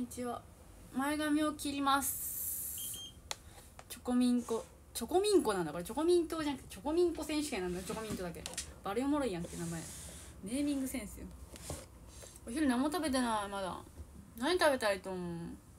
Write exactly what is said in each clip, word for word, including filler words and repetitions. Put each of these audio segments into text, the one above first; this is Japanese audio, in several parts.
にちは。前髪を切ります。チョコミンコチョコミンコなんだこれ。チョコミントじゃなくてチョコミンコ選手権なんだ。チョコミントだけバレおもろいやんけ名前。ネーミングセンスよ。お昼何も食べてない。まだ何食べたいと思う。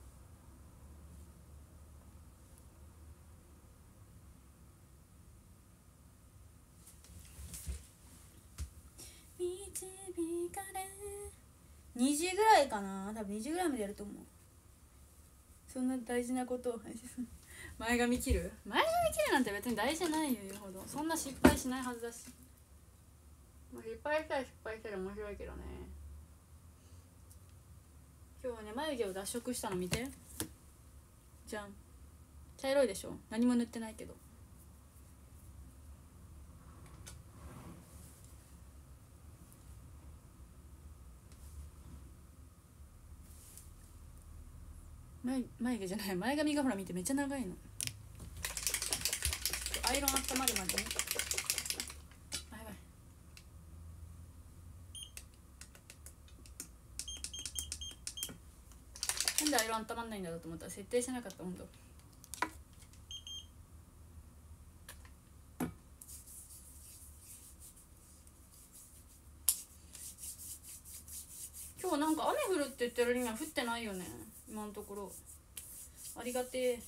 導かれにじぐらいかな。多分にじぐらいまでやると思う。そんな大事なことを配信する。前髪切る前髪切るなんて別に大事じゃないよ。言うほどそんな失敗しないはずだし、まあ、失敗したら失敗したら面白いけどね。今日はね眉毛を脱色したの見て。じゃん、茶色いでしょ。何も塗ってないけど。眉, 眉毛じゃない前髪がほら見てめっちゃ長いの。アイロン温まるまでね。あ、やばい。なんでアイロン温まんないんだろうと思ったら設定してなかった。ほんと今日なんか雨降るって言ってるには降ってないよね今のところ。ありがてえ。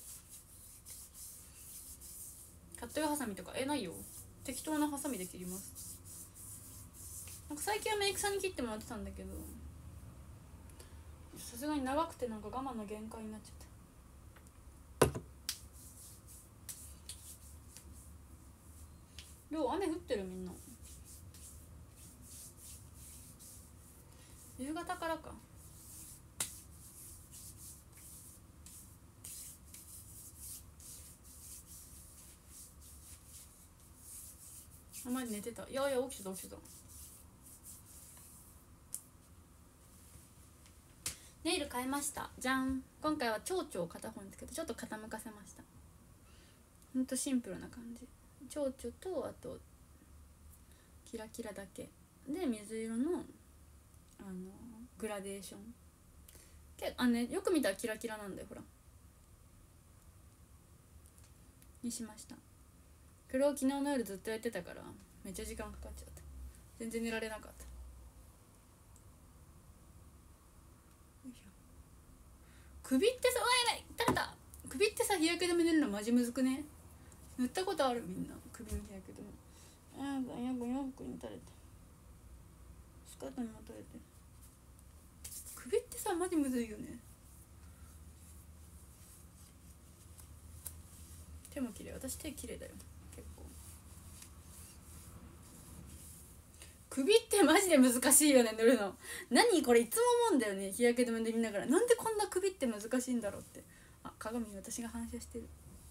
カット用ハサミとかえないよ。適当なハサミで切ります。なんか最近はメイクさんに切ってもらってたんだけど、さすがに長くてなんか我慢の限界になっちゃった。今日雨降ってる。みんな夕方からか。あまり寝てた。いやいや起きてた起きてた。ネイル変えました。じゃん。今回は蝶々を片方につけてちょっと傾かせました。ほんとシンプルな感じ。蝶々とあとキラキラだけで水色のあのグラデーションけあ、ね、よく見たらキラキラなんだよほらにしました。これを昨日の夜ずっとやってたからめっちゃ時間かかっちゃった。全然寝られなかった。首ってさ、おいやばい垂れた。首ってさ日焼け止め塗るのマジむずくね。塗ったことあるみんな首に日焼け止め。ああ、よくよくに垂れてスカートにも垂れて。首ってさマジむずいよね。手も綺麗。私手綺麗だよ結構。首ってマジで難しいよね塗るの。何これいつも思うんだよね。日焼け止め塗りながらなんでこんな首って難しいんだろうって。あ、鏡に私が反射してる。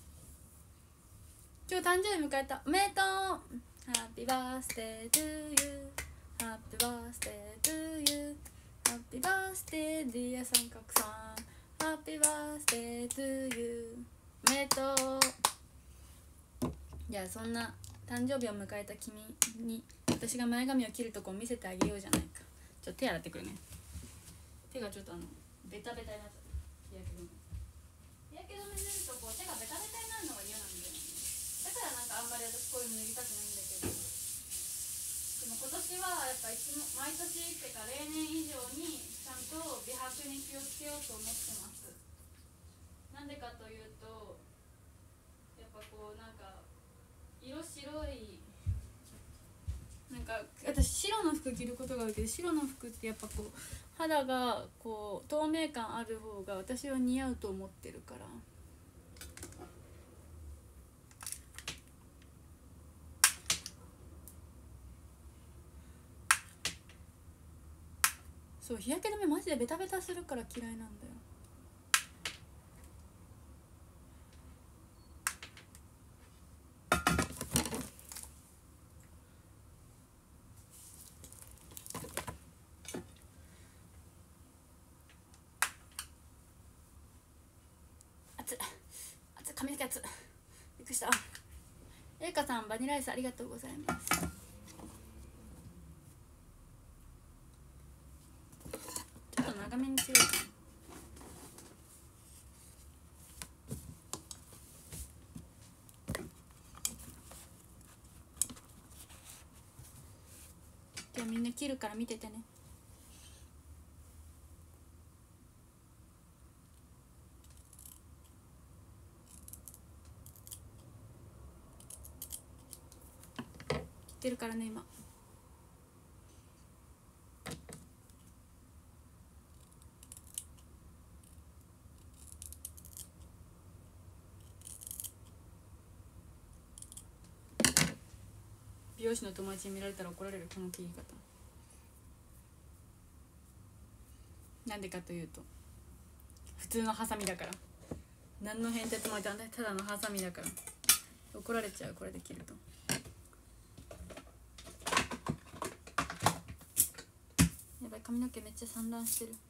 今日誕生日迎えた。おめでとう。Happy birthday to you Happy birthday to you Happy birthday dear 三角さん Happy birthday to you おめでとう。じゃあそんな誕生日を迎えた君に私が前髪を切るとこを見せてあげようじゃないか。ちょっと手洗ってくるね。手がちょっとあのベタベタになっちゃった。日焼け止め日焼け止め塗るとこう手がベタベタになるのが嫌なんだよね。だからなんかあんまり私こういうの塗りたくないんだけど、でも今年はやっぱいつも毎年ってか例年以上にちゃんと美白に気をつけようと思ってます。なんでかというとやっぱこうなんか色白いなんか私白の服着ることが多いけど、白の服ってやっぱこう肌がこう透明感ある方が私は似合うと思ってるから。そう日焼け止めマジでベタベタするから嫌いなんだよ。熱っ熱っ髪の毛熱っびっくりした。えいかさんバニラアイスありがとうございます。ちょっと長めに切る。 じゃあみんな切るから見ててね。切ってるからね今。美容師の友達に見られたら怒られるこの切り方。なんでかというと普通のハサミだから。何の変哲もただのハサミだから怒られちゃう。これで切るとやばい、髪の毛めっちゃ散乱してる。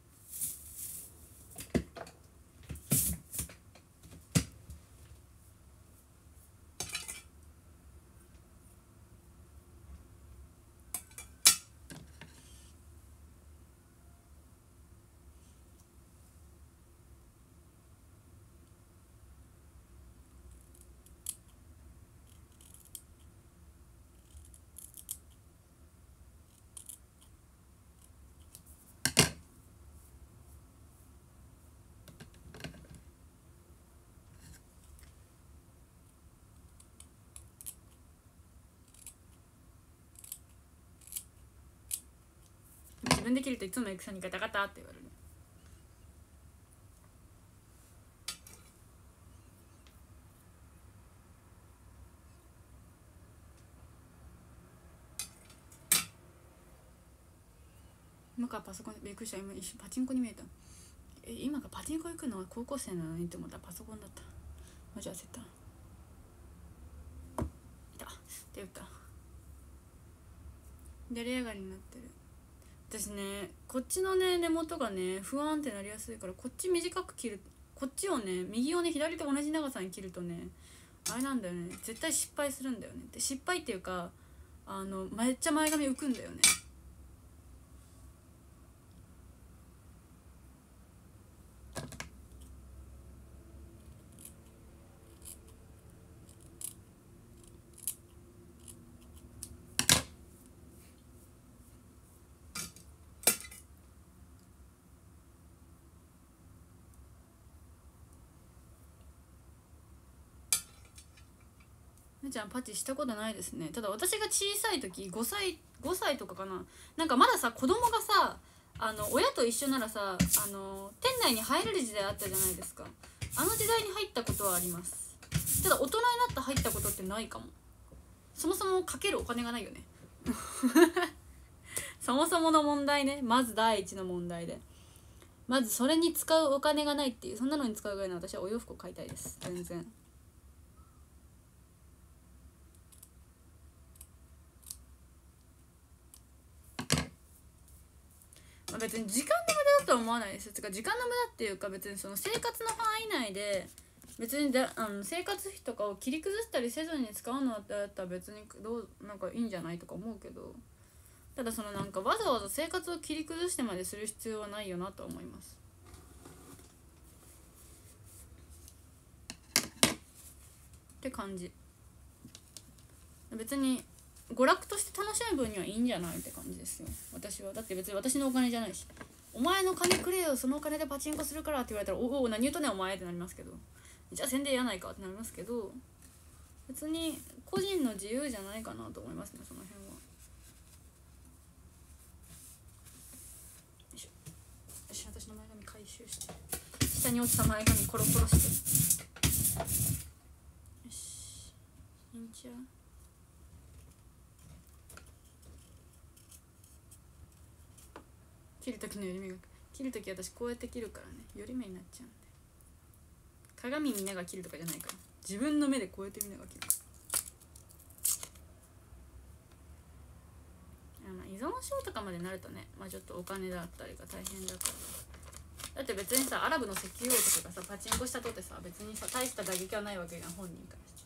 自分で切るといつもエクさんにガタガタって言われる。今からパソコンでびっくりした。今一瞬パチンコに見えた。え今がパチンコ行くのは高校生なのにって思ったらパソコンだった。マジ焦った。いたっていうか出れ上がりになってる。私ねこっちのね根元がね不安ってなりやすいから、こっち短く切る、こっちをね右をね左と同じ長さに切るとねあれなんだよね、絶対失敗するんだよね。で失敗っていうかあのめっちゃ前髪浮くんだよね。むちゃんパチしたことないですね。ただ私が小さい時ごさいごさいとかかな、なんかまださ子供がさあの親と一緒ならさあの店内に入れる時代あったじゃないですか。あの時代に入ったことはあります。ただ大人になって入ったことってないかも。そもそもかけるお金がないよねそもそもの問題ね。まず第一の問題でまずそれに使うお金がないっていう、そんなのに使うぐらいの私はお洋服を買いたいです。全然別に時間の無駄だとは思わないです。つか時間の無駄っていうか別にその生活の範囲内で別にだあの生活費とかを切り崩したりせずに使うのだったら別にどうなんかいいんじゃないとか思うけど、ただそのなんかわざわざ生活を切り崩してまでする必要はないよなと思います。って感じ。別に娯楽として楽しむ分にはいいんじゃないって感じですよ私は。だって別に私のお金じゃないし、お前の金くれよそのお金でパチンコするからって言われたらおお何言うとねお前ってなりますけど、じゃあ宣伝やないかってなりますけど、別に個人の自由じゃないかなと思いますねその辺は。よいしょよし、私の前髪回収して下に落ちた前髪コロコロして、よしいいんちゃう。切る時の寄り目が、切る時私こうやって切るからね寄り目になっちゃうんで、鏡見ながら切るとかじゃないから自分の目でこうやって見ながら切るから。まあ依存症とかまでなるとね、まあ、ちょっとお金だったりが大変だから。だって別にさアラブの石油王とかがさパチンコしたとってさ別にさ大した打撃はないわけじゃん本人からして。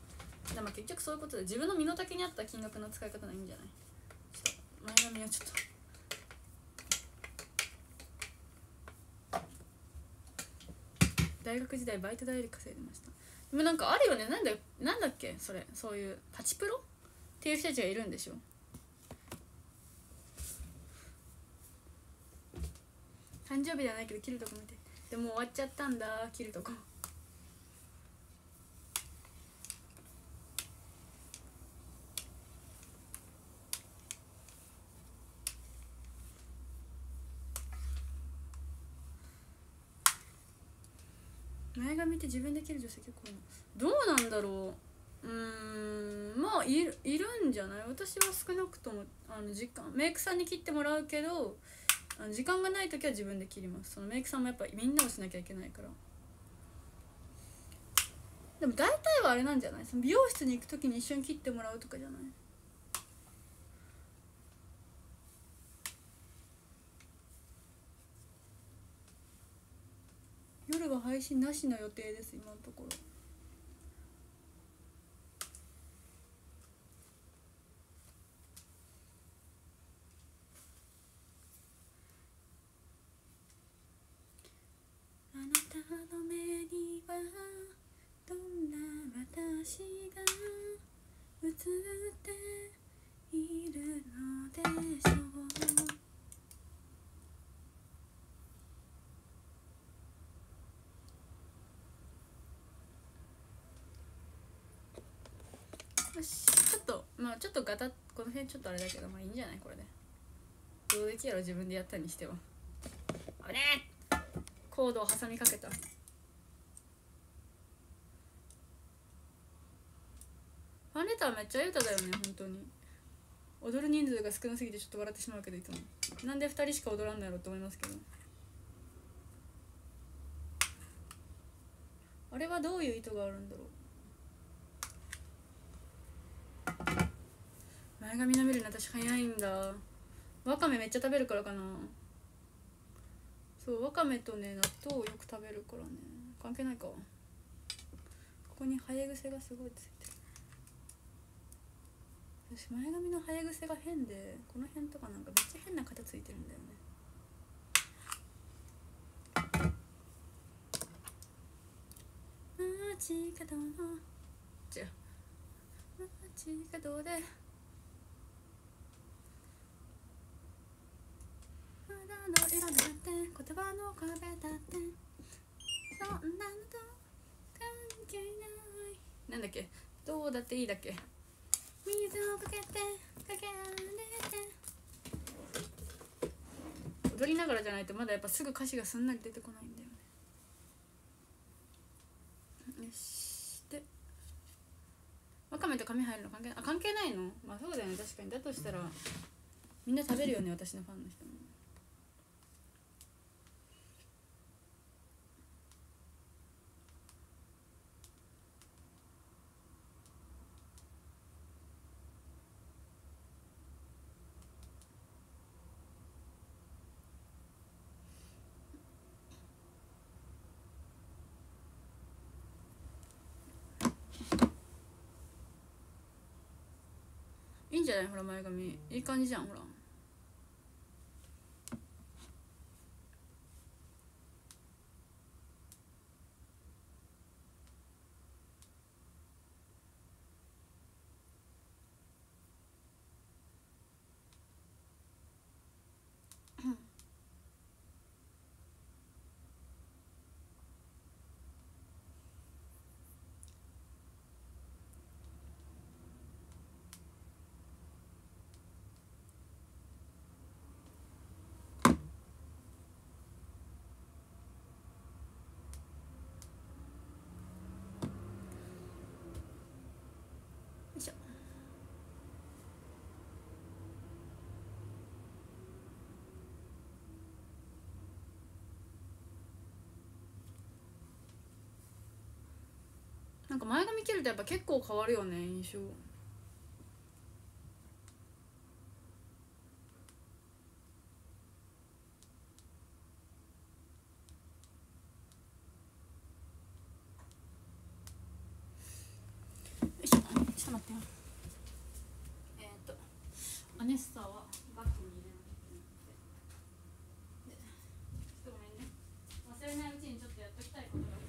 でも結局そういうことで自分の身の丈に合った金額の使い方ないんじゃない。ちょっと前髪はちょっと大学時代バイト代より稼いでました。でもなんかあるよね、なんだなんだっけそれ、そういうパチプロっていう人たちがいるんでしょ。 誕生日じゃないけど切るとこ見て。でもう終わっちゃったんだ、切るとこ。前髪って自分で切る女性結構いるの？どうなんだろう。うーん、まあいる、いるんじゃない？私は少なくともあの時間メイクさんに切ってもらうけど、あの時間がない時は自分で切ります。そのメイクさんもやっぱみんなをしなきゃいけないから。でも大体はあれなんじゃない？その美容室に行く時に一緒に切ってもらうとかじゃない？夜は配信なしの予定です今のところ。あなたの目にはどんな私が映っているのでしょう。よし、ちょっとまあちょっとガタッ、この辺ちょっとあれだけど、まあいいんじゃないこれで。どうできやろ自分でやったにしては。あれコードを挟みかけた。ファンレターめっちゃいい歌だよね本当に。踊る人数が少なすぎてちょっと笑ってしまうけど、いつもなんでふたりしか踊らんのやろって思いますけど、あれはどういう意図があるんだろう。前髪伸びるの私早いんだ。わかめめっちゃ食べるからかな。そう、わかめとね納豆をよく食べるからね。関係ないか。ここに生え癖がすごいついてる。私前髪の生え癖が変で、この辺とかなんかめっちゃ変な形ついてるんだよね。街角の違う街角で肌の色だって言葉の壁だってそんなのと関係ない。なんだっけ、どうだっていいだっけ。水をかけてかけられて。踊りながらじゃないとまだやっぱすぐ歌詞がすんなり出てこないんだよね。よし、でわかめと髪入るの関係ない？あ、関係ないの？まあそうだよね、確かに。だとしたらみんな食べるよね、私のファンの人も。いいんじゃない？ほら前髪いい感じじゃん。ほらよいしょ。なんか前髪切るとやっぱ結構変わるよね、印象。よいしょ、ちょっと待ってよ。えー、っとアネッサはバッグに入れなきゃいけないので、ちょっとごめんね、忘れないうちにちょっとやっときたいことがある。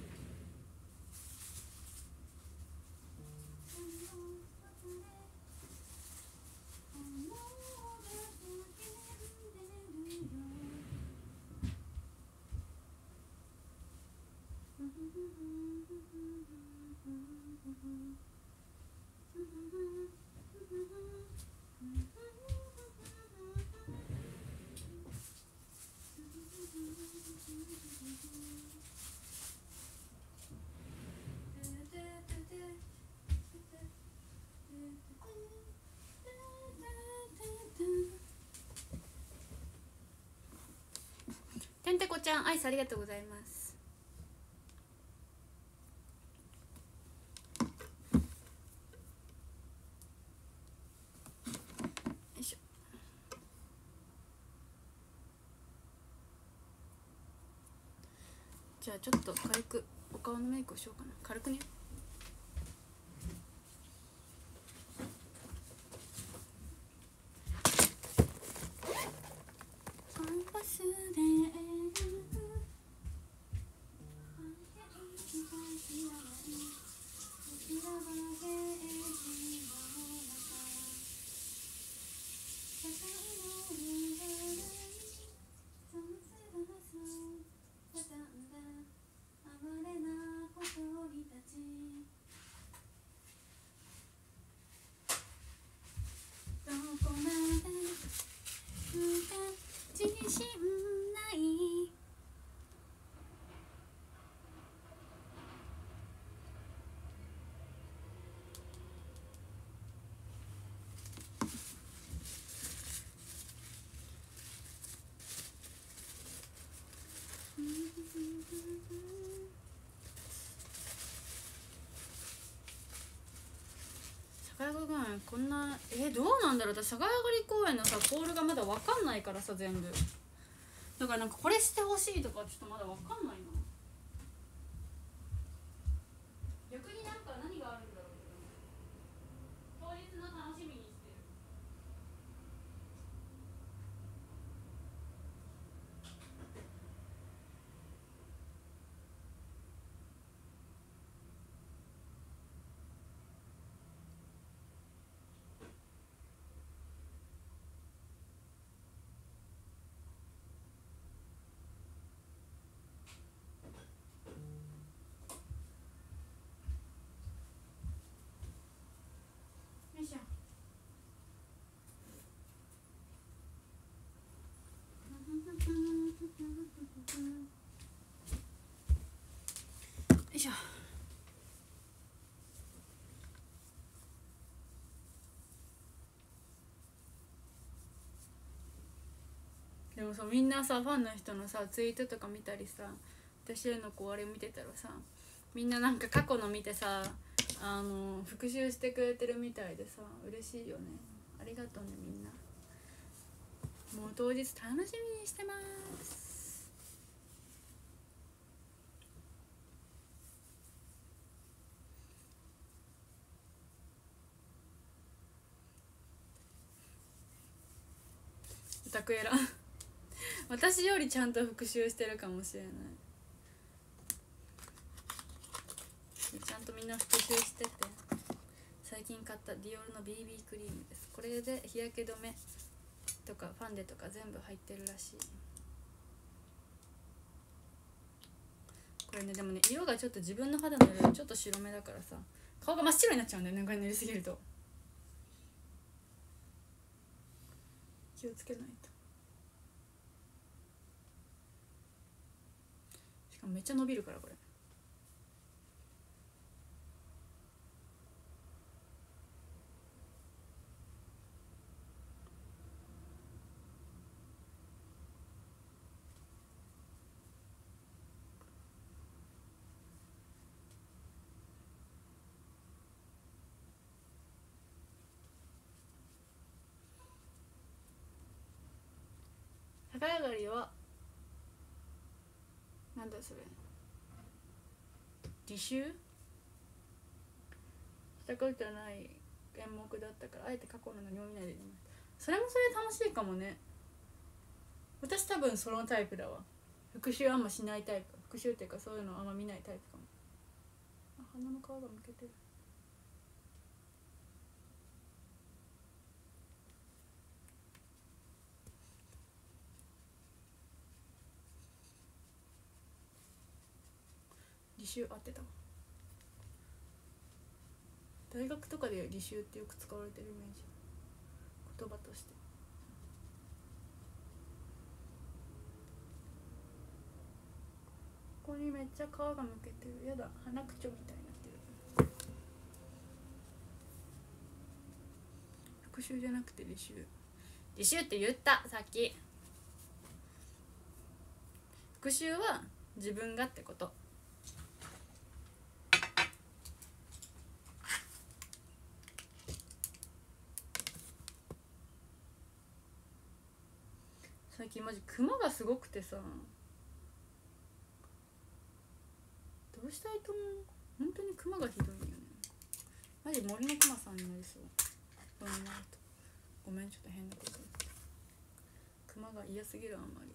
てんてこちゃんアイスありがとうございます。よいしょ。じゃあちょっと軽くお顔のメイクをしようかな。軽くね。坂上公園こんなえどうなんだろう。私坂上公園のさポールがまだ分かんないからさ全部だからなんかこれしてほしいとかちょっとまだ分かんないな。逆になんか何があるんだろう。当日の楽しみにしてる。よいしょ。よいしょ。でもさみんなさファンの人のさツイートとか見たりさ私のこうあれ見てたらさみんななんか過去の見てさあの復習してくれてるみたいでさ嬉しいよね。ありがとうねみんな。もう当日楽しみにしてます。オタクエラ私よりちゃんと復習してるかもしれない。ちゃんとみんな復習してて最近買ったディオールの ビービー クリームです。これで日焼け止めとかファンデとか全部入ってるらしい。これねでもね色がちょっと自分の肌の色ちょっと白目だからさ顔が真っ白になっちゃうんだよね。これ塗りすぎると気をつけないと。しかもめっちゃ伸びるからこれ。逆上がりはなんだそれ履修したことない演目だったからあえて過去の読みないで読みました。それもそれ楽しいかもね。私多分そのタイプだわ。復習あんましないタイプ。復習っていうかそういうのあんま見ないタイプかも。あ鼻の皮がむけてる。 履修合ってたわ。大学とかで履修ってよく使われてるイメージ、言葉として。ここにめっちゃ皮がむけてる。やだ、鼻くちょみたいになってる。復習じゃなくて履修。履修って言ったさっき。復習は自分がってこと。最近マジクマがすごくてさ、どうしたいと思う。本当にクマがひどいよね。マジ森のクマさんになりそう。どうなるとごめん、ちょっと変なこと言って。クマが嫌すぎる。あんまり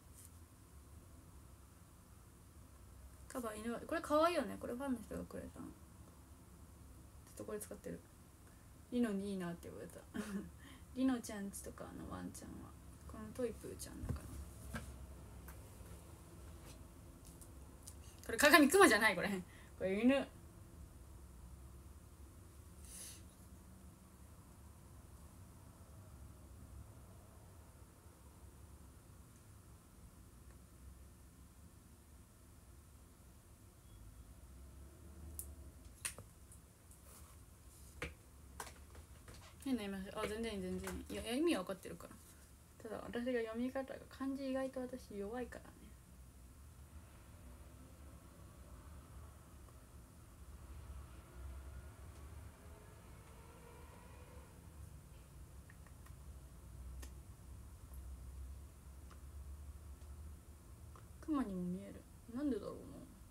カバー犬はこれ可愛いよね。これファンの人がくれた。ちょっとこれ使ってる。リノにいいなって言われたリノちゃんちとかのワンちゃんはこのトイプーちゃんだから。これ鏡クマじゃない。これこれ犬。変な言います。あ、全然いい全然いい。いや意味は分かってるから。ただ私が読み方が漢字意外と私弱いからね。クマにも見える。なんでだろうな。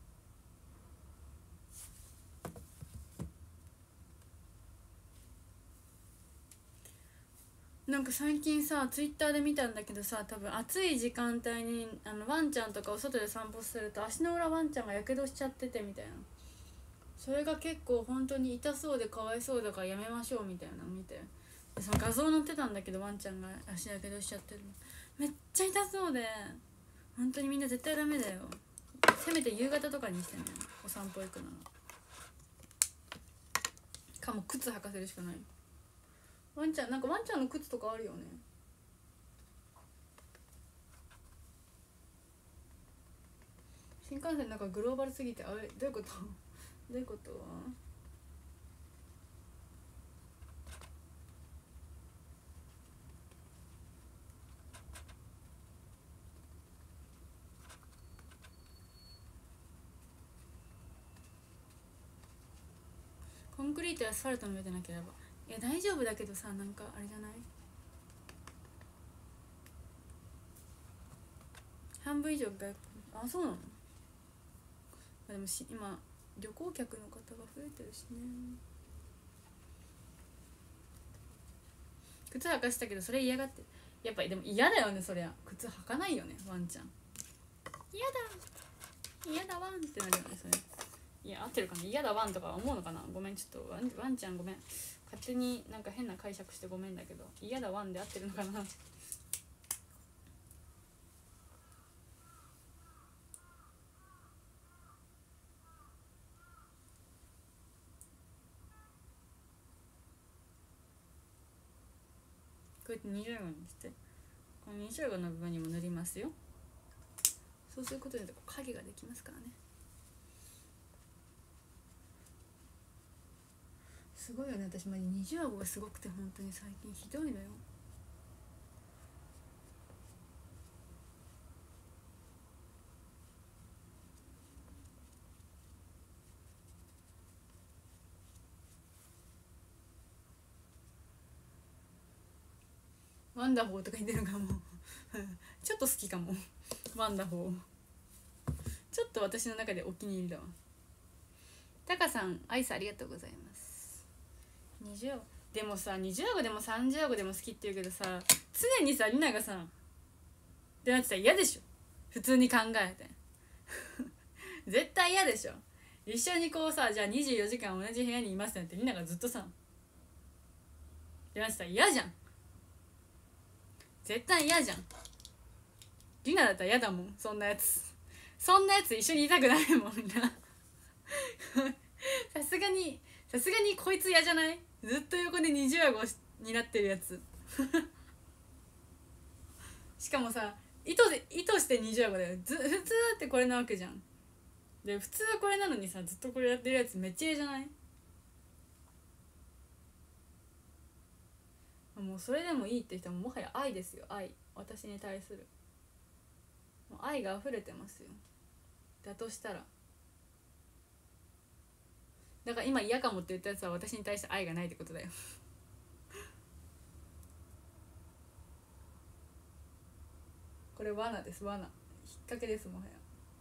なんか最近さツイッターで見たんだけどさ、多分暑い時間帯にあのワンちゃんとかお外で散歩すると足の裏ワンちゃんがやけどしちゃっててみたいな。それが結構本当に痛そうでかわいそうだからやめましょうみたいなの見て、でその画像載ってたんだけど、ワンちゃんが足やけどしちゃってるのめっちゃ痛そうで、本当にみんな絶対ダメだよ。せめて夕方とかにしてね、お散歩行くなら。かも靴履かせるしかない。ワンちゃんなんかワンちゃんの靴とかあるよね。新幹線なんかグローバルすぎて、あれどういうことどういうこと。コンクリートやアスファルトの上でなければ。いや大丈夫だけどさ、なんかあれじゃない、半分以上外国。あ、そうなの。でもし今旅行客の方が増えてるしね。靴履かしたけどそれ嫌がって。やっぱりでも嫌だよね、そりゃ靴履かないよねワンちゃん。嫌だ嫌だワンってなるよねそれ。いや合ってるかな、嫌だワンとか思うのかな。ごめんちょっとワン、ワンちゃんごめん、勝手になんか変な解釈してごめんだけど、嫌だワンで合ってるのかな。こうやってにじゅうごにして、このにじゅうごの部分にも塗りますよ。そうすることで影ができますからね。すごいよね。私までにじゅうごがすごくて、本当に最近ひどいのよ。ワンダホーとか言ってるかもちょっと好きかもワンダホーちょっと私の中でお気に入りだわ。タカさんアイスありがとうございます。にじゅうごでもさ、にじゅうごでもさんじゅうごでも好きって言うけどさ、常にさリナがさってなってたら嫌でしょ普通に考えて絶対嫌でしょ。一緒にこうさ、じゃあにじゅうよじかん同じ部屋にいますってリナがずっとさってなってたら嫌じゃん。絶対嫌じゃん。リナだったら嫌だもん、そんなやつ。そんなやつ一緒にいたくないもんなにさすがにこいつ嫌じゃない？ずっと横で二重顎になってるやつしかもさ意図で意図して二重顎だよ。ず普通だってこれなわけじゃん。で普通はこれなのにさずっとこれやってるやつめっちゃ嫌じゃない？もうそれでもいいって人ももはや愛ですよ。愛、私に対するもう愛が溢れてますよ。だとしたらだから今嫌かもって言ったやつは私に対して愛がないってことだよこれ罠です。罠、引っ掛けです。もはや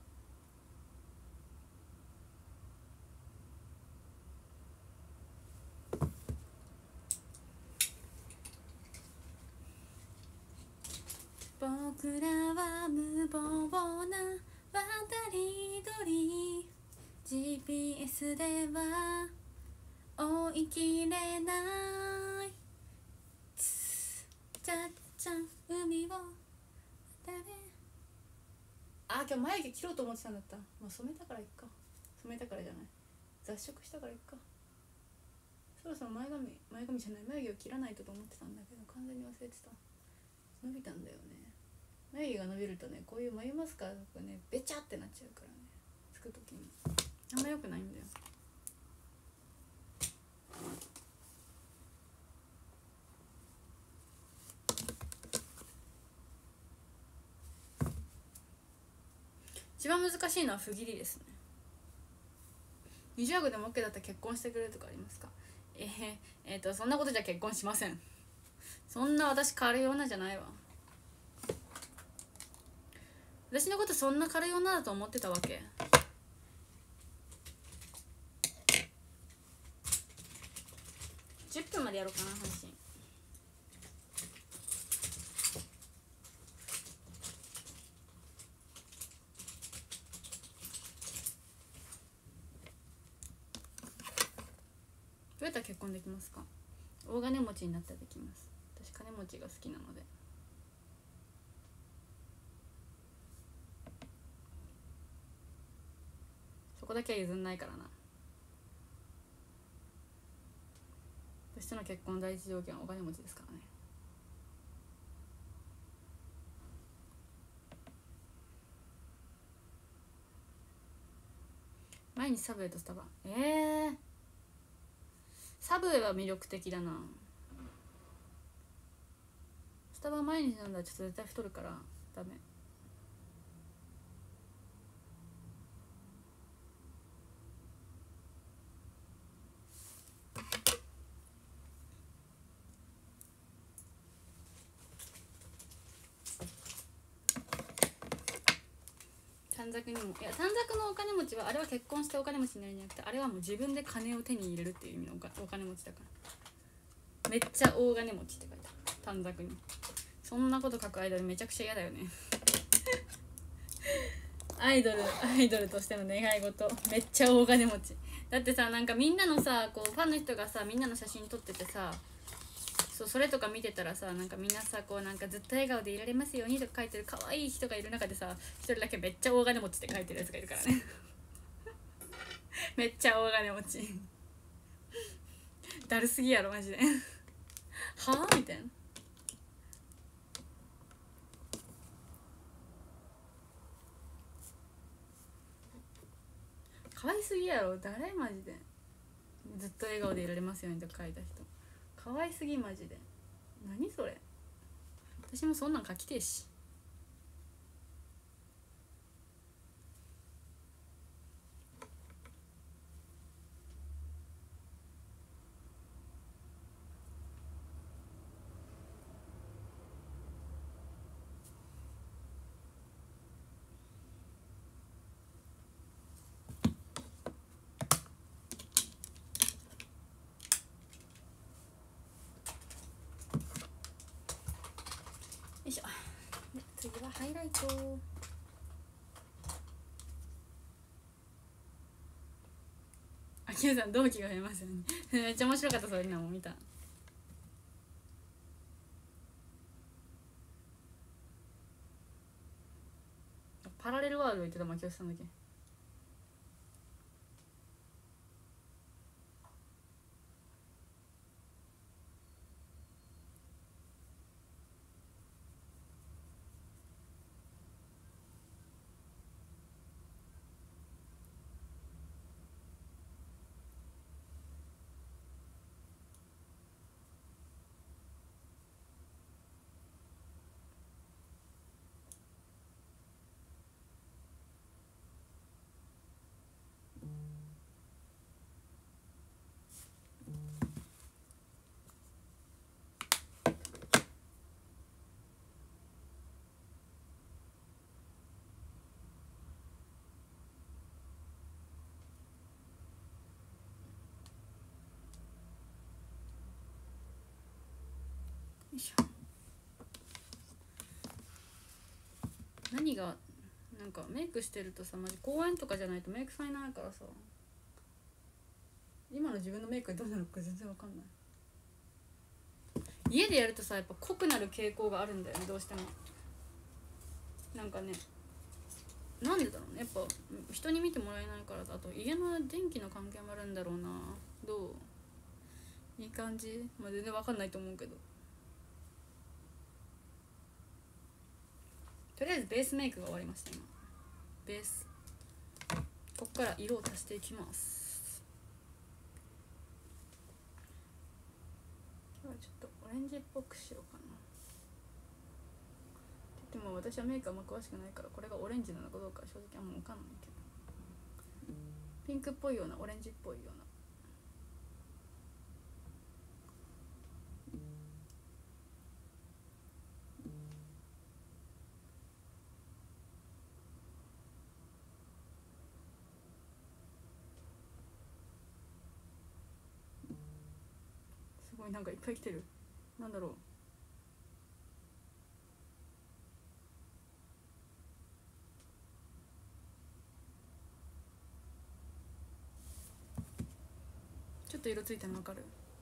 僕らは無謀な渡り鳥 ジーピーエス では追いきれないちゃっちゃん海を渡れ。あー今日眉毛切ろうと思ってたんだった。もう染めたからいっか。染めたからじゃない、雑食したからいっか。そろそろ前髪前髪じゃない眉毛を切らないとと思ってたんだけど完全に忘れてた。伸びたんだよね。眉毛が伸びるとねこういう眉マスカラとかねベチャってなっちゃうからね、つくときにあんま良くないんだよ。一番難しいのは不義理ですね。二重顎でも OK だったら結婚してくれるとかありますか？えー、えー、とそんなことじゃ結婚しません。そんな私軽い女じゃないわ。私のことそんな軽い女だと思ってたわけ？じゅっぷんまでやろうかな配信。どうやったら結婚できますか？大金持ちになったらできます。私金持ちが好きなので。そこだけは譲んないからな。私との結婚の第一条件はお金持ちですからね。毎日サブウェイとスタバ、ええー、サブウェイは魅力的だな。スタバ毎日飲んだらちょっと絶対太るからダメ。短冊にも、いや短冊のお金持ちはあれは結婚してお金持ちになるんじゃなくて、あれはもう自分で金を手に入れるっていう意味のお金持ちだから。めっちゃ大金持ちって書いてある短冊に。そんなこと書くアイドルめちゃくちゃ嫌だよねアイドルアイドルとしての願い事めっちゃ大金持ちだってさ、なんかみんなのさこうファンの人がさみんなの写真撮っててさ、そうそれとか見てたらさ、なんかみんなさこうなんかずっと笑顔でいられますようにとか書いてる可愛い人がいる中でさ、一人だけめっちゃ大金持ちって書いてるやつがいるからねめっちゃ大金持ちだるすぎやろマジではあみたいな。可愛すぎやろ誰マジで。ずっと笑顔でいられますようにとか書いた人可愛すぎマジで。何それ、私もそんなん書きてえし。よいしょ。で次はハイライト。あきゅうさん同期が増えますよねめっちゃ面白かった。それ今も見た。パラレルワールド言ってた。まきよしさんだけいしょ。何がなんかメイクしてるとさ、マジ公園とかじゃないとメイクさんいないからさ、今の自分のメイクがどうなるか全然わかんない。家でやるとさ、やっぱ濃くなる傾向があるんだよね、どうしても。なんかね、なんでだろうね、やっぱ人に見てもらえないからだ。あと家の電気の関係もあるんだろうな。どう？いい感じ？まあ、全然わかんないと思うけど、とりあえずベースメイクが終わりました。今ベース、こっから色を足していきます。今日はちょっとオレンジっぽくしようかな。でも私はメイクあんま詳しくないから、これがオレンジなのかどうか正直あんま分かんないけど、ピンクっぽいようなオレンジっぽいような。すごいなんかいっぱい来てる。なんだろう。ちょっと色ついたの分かる？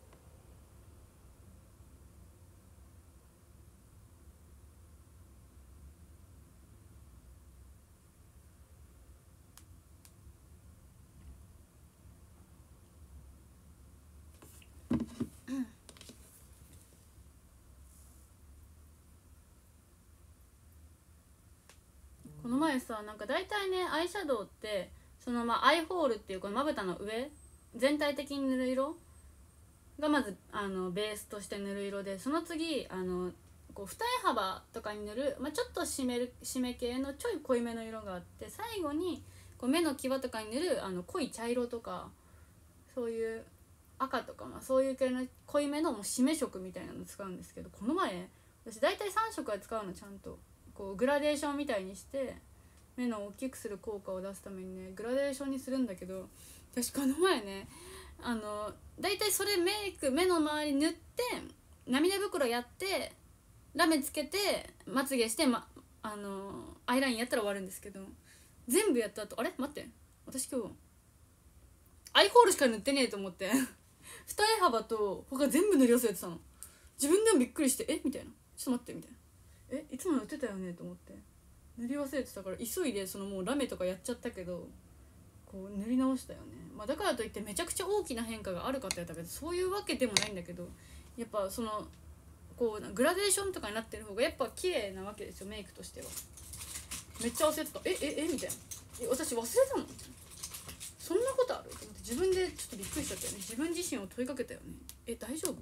この前さ、なんか大体ね、アイシャドウってそのまあアイホールっていうこのまぶたの上全体的に塗る色がまずあのベースとして塗る色で、その次あのこう二重幅とかに塗る、まあ、ちょっと締める締め系のちょい濃いめの色があって、最後にこう目の際とかに塗るあの濃い茶色とかそういう赤とか、まあそういう系の濃いめのもう締め色みたいなの使うんですけど、この前私大体さん色は使うの。ちゃんとこうグラデーションみたいにして目の大きくする効果を出すためにね、グラデーションにするんだけど、私この前ね、あの大体それメイク目の周り塗って涙袋やってラメつけてまつげして、ま、あのアイラインやったら終わるんですけど、全部やった後、あれ待って、私今日アイホールしか塗ってねえと思って二重幅と他全部塗り忘れてたの。自分でもびっくりして、えみたいな、ちょっと待ってみたいな、えいつも塗ってたよねと思って塗り忘れてたから、急いでそのもうラメとかやっちゃったけど、こう塗り直したよね。まあ、だからといってめちゃくちゃ大きな変化があるかって言ったけど、そういうわけでもないんだけど、やっぱそのこうグラデーションとかになってる方がやっぱ綺麗なわけですよ、メイクとしては。めっちゃ焦った。えええみたいな、え私忘れたの、そんなことあると思って自分でちょっとびっくりしちゃったよね。自分自身を問いかけたよね。え大丈夫って。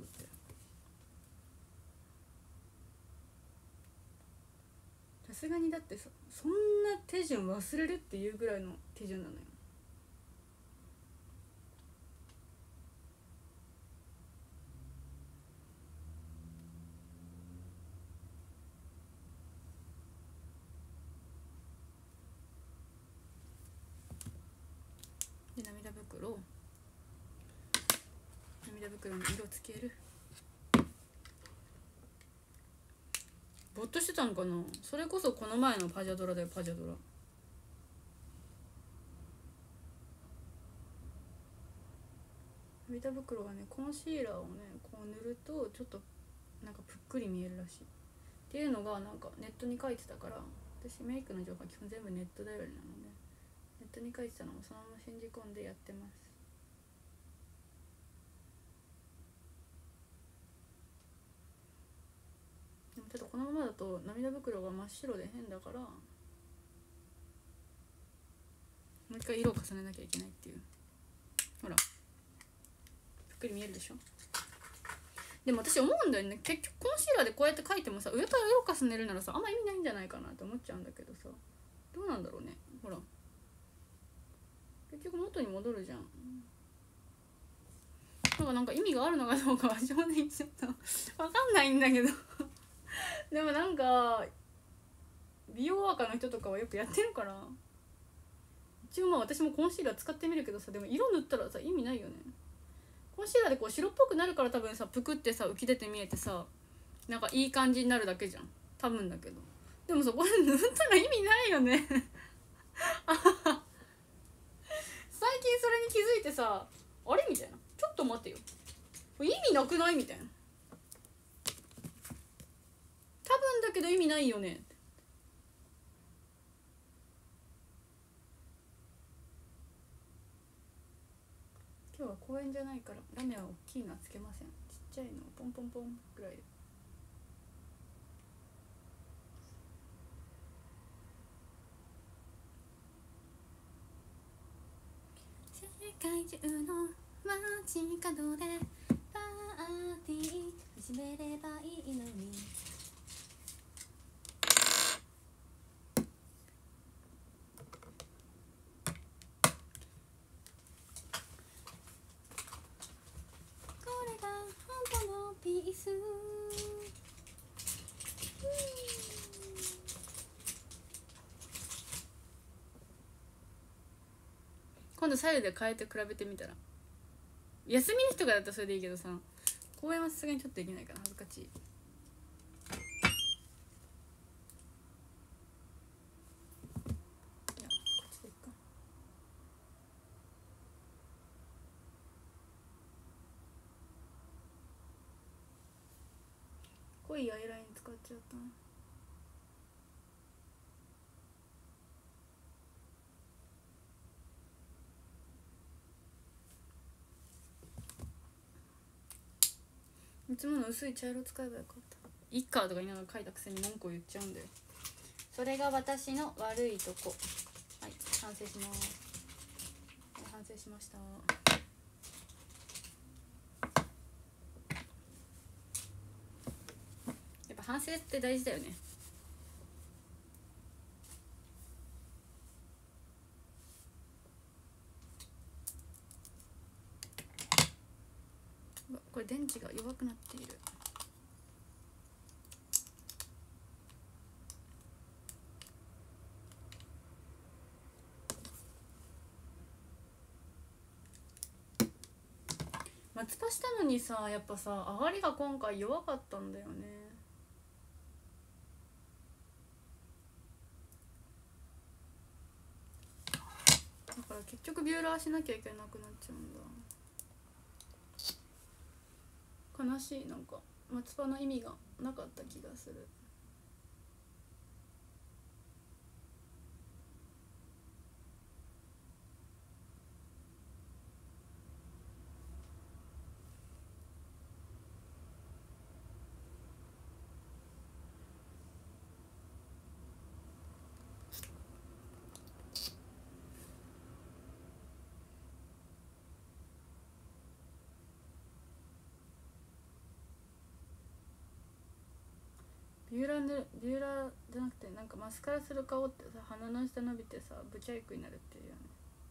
さすがにだってさ、そんな手順忘れるっていうぐらいの手順なのよ。で涙袋涙袋に色つける。ぼーっとしてたのかな。それこそこの前のパジャドラだよ、パジャドラ。涙袋はね、コンシーラーをねこう塗るとちょっとなんかぷっくり見えるらしいっていうのがなんかネットに書いてたから、私メイクの情報は基本全部ネット頼りなので、ネットに書いてたのもそのまま信じ込んでやってます。でもちょっとこのままだと涙袋が真っ白で変だから、もう一回色を重ねなきゃいけないっていう。ほらぷっくり見えるでしょ。でも私思うんだよね、結局コンシーラーでこうやって描いてもさ、上から色重ねるならさあんま意味ないんじゃないかなって思っちゃうんだけどさ、どうなんだろうね。ほら結局元に戻るじゃん。なんかなんか意味があるのかどうかは正直ちょっと分かんないんだけどでもなんか美容ワーカーの人とかはよくやってるから、一応まあ私もコンシーラー使ってみるけどさ、でも色塗ったらさ意味ないよね。コンシーラーでこう白っぽくなるから多分さ、ぷくってさ浮き出て見えてさ、 なんかいい感じになるだけじゃん多分だけど。でもさこれ塗ったら意味ないよね最近それに気づいてさあれみたいな、ちょっと待ってよ意味なくないみたいな、多分だけど意味ないよね。今日は公園じゃないからラメは大きいのはつけません。ちっちゃいのポンポンポンぐらいで。世界中の街角でパーティー始めればいいのに。これが本当のピース。今度左右で変えて比べてみたら、休みの日とかだったらそれでいいけどさ、公園はさすがにちょっとできないから恥ずかしい。いやこっちでいっか。濃いアイライン使っちゃったな。いつもの薄い茶色使えばよかった。いっかとか言いながら書いたくせに文句を言っちゃうんだよ。それが私の悪いとこ。はい、反省します。はい、反省しました。やっぱ反省って大事だよね。これ電池が弱くなっている。松葉したのにさ、やっぱさ上がりが今回弱かったんだよね。だから結局ビューラーしなきゃいけなくなっちゃうんだ。悲しい。なんか松葉の意味がなかった気がする。ビューラーでビューラーじゃなくてなんかマスカラする顔ってさ鼻の下伸びてさブチャイクになるっていうよね。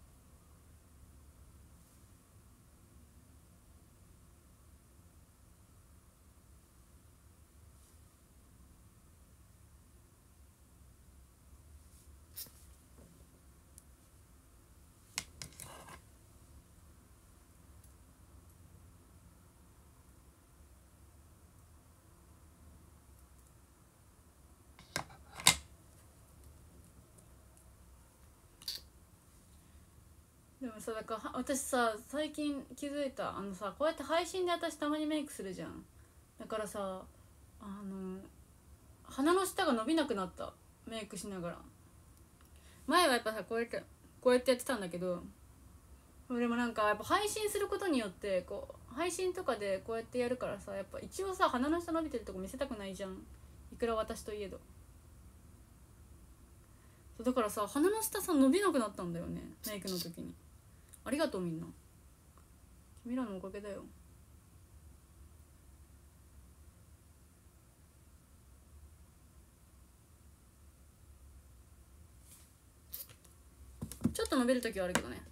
でもさだから私さ最近気づいた。あのさこうやって配信で私たまにメイクするじゃん。だからさあの鼻の下が伸びなくなった。メイクしながら。前はやっぱさこうやってこうやってやってたんだけど、でもなんかやっぱ配信することによってこう配信とかでこうやってやるからさ、やっぱ一応さ鼻の下伸びてるとこ見せたくないじゃん、いくら私といえど。だからさ鼻の下さ伸びなくなったんだよね、メイクの時に。ありがとうみんな、君らのおかげだよ。ちょっと伸びる時はあるけどね。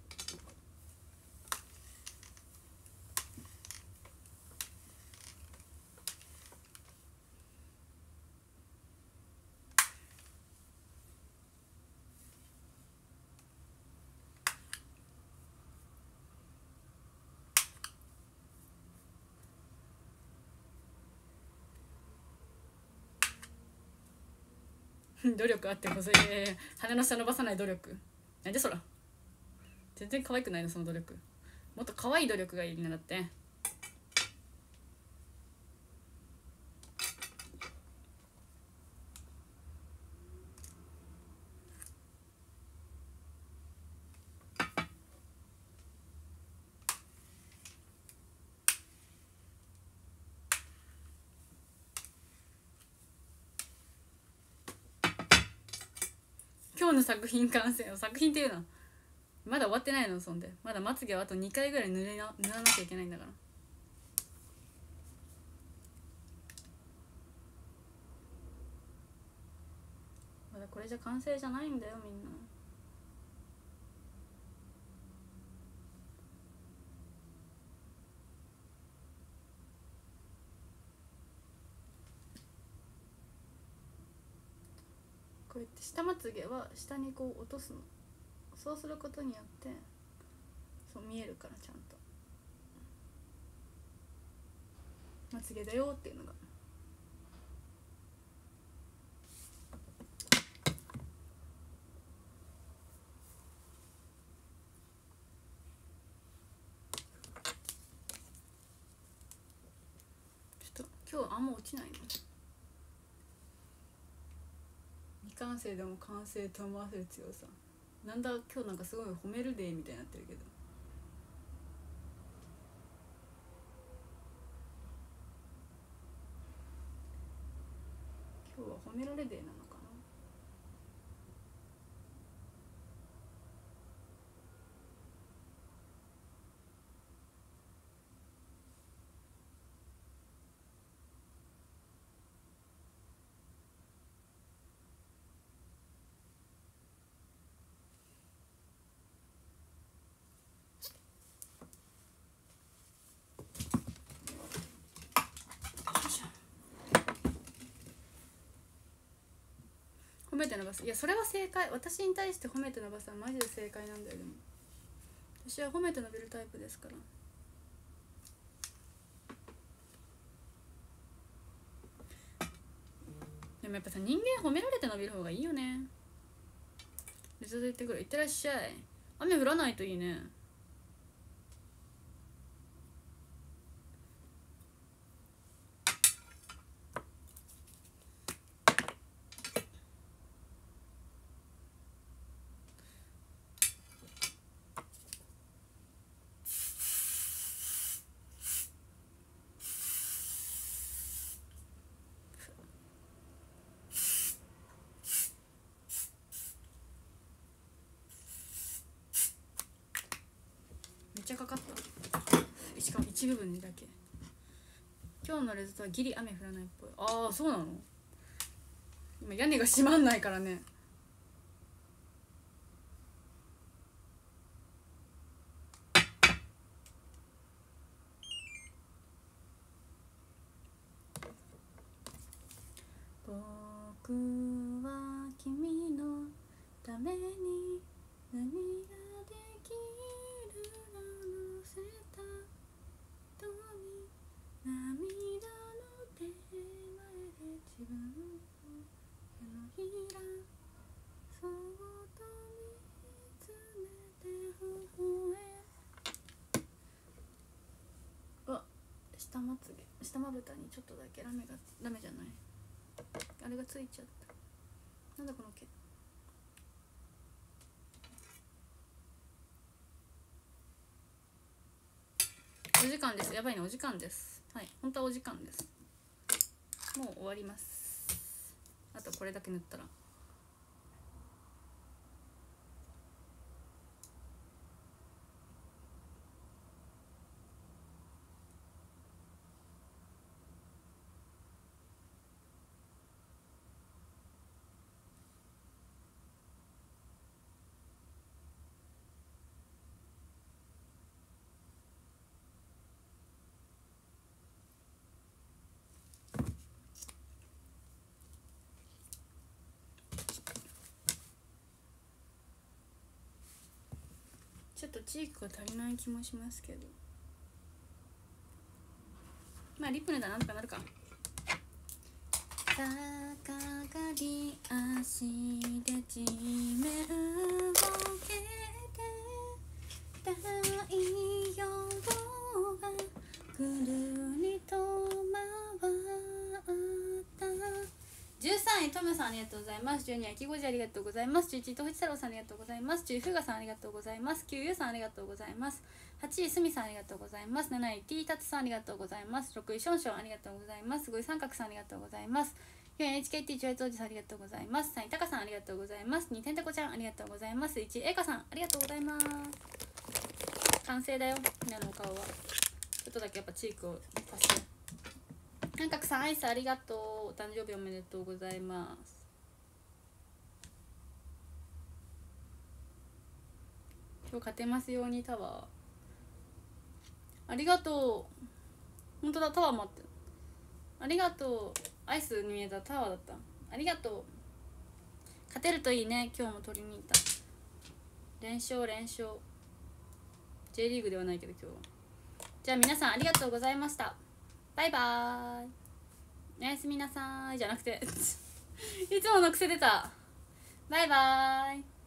努力あって細い、えー、鼻の下伸ばさない努力なんでそら全然可愛くないのその努力もっと可愛い努力がいいんだって。今日の作品完成作品っていうのはまだ終わってないの。そんでまだまつげはあとにかいぐらい塗れな塗らなきゃいけないんだから。まだこれじゃ完成じゃないんだよみんな。こうやって下まつげは下にこう落とすの。そうすることによってそう見えるからちゃんとまつげだよっていうのが。ちょっと今日あんま落ちないの。未完成でも完成と思わせる強さ。なんだ今日なんかすごい褒めるデーみたいになってるけど。今日は褒められデーなのかな。褒めて伸ばす。いやそれは正解。私に対して褒めて伸ばすはマジで正解なんだよ。でも私は褒めて伸びるタイプですから。でもやっぱさ人間褒められて伸びる方がいいよね。ずっと言ってくる。いってらっしゃい。雨降らないといいね。めっちゃかかった。しかも一部分にだけ。今日のレゾートはギリ雨降らないっぽい。ああそうなの。今屋根が閉まんないからね。僕は君のために何ができるの乗せた人に涙の手前で自分の手のひらそっと見つめて微笑む。あ、下まつげ下まぶたにちょっとだけラメがラメじゃないあれがついちゃった。なんだこの毛。お時間です。やばいねお時間です。はい本当はお時間です。もう終わります。あとこれだけ塗ったら。ちょっとチークが足りない気もしますけど、まあリップ塗ったらなんとかなるか。 かがり足で地面を蹴って太陽がくるりと回ったじゅうさんいトムさんありがとうございます。じゅうにいきごじありがとうございます。じゅういちいとふち太郎さんありがとうございます。じゅういふうがさんありがとうございます。きゅうゆうさんありがとうございます。はちいすみさんありがとうございます。なないティータツさんありがとうございます。ろくいションションありがとうございます。ごい三角さんありがとうございます。よんいエイチケーティー ジョイツおじさんありがとうございます。さんいタカさんありがとうございます。にてんてこちゃんありがとうございます。いちいエイカさんありがとうございます。完成だよみんなのお顔は。ちょっとだけやっぱチークを足して。三角さんアイスありがとう。お誕生日おめでとうございます。今日勝てますようにタワーありがとう。本当だタワー待ってる。ありがとう。アイスに見えたタワーだった。ありがとう。勝てるといいね。今日も取りに行った。連勝連勝 J リーグではないけど今日は。じゃあ皆さんありがとうございました。バイバーイ。おやすみなさいじゃなくていつもの癖出た。バイバーイ。